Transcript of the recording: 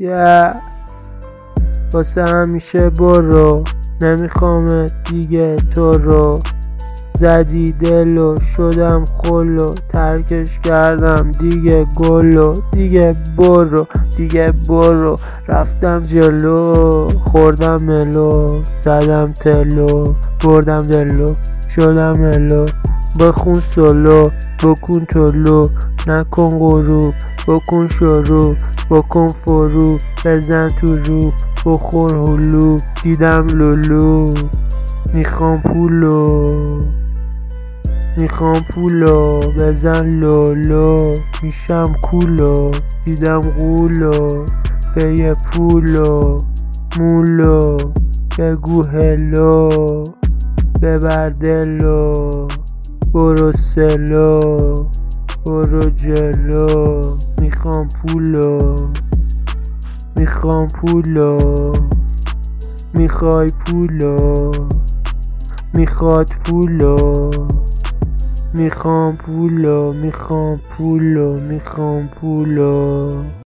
واسه همیشه برو، نمیخوام دیگه تو رو. زدی دلو شدم خلو، ترکش کردم دیگه گلو. دیگه برو رفتم جلو، خوردم ملو، زدم تلو، بردم دلو، شدم ملو. بخون سولو، بکن تلو، نکن غروب، بکن شروع، بکن فرو، بزن تو رو، بخور هلو. دیدم لولو، میخوام پولو، بزن لولو، میشم کولو. دیدم غولو، به یه پولو، مولو، بگو هلو، ببر دلو، برو سلو، برو جلو. میخوام پولو، میخوای پولو، میخواد پولو، میخوام پولو.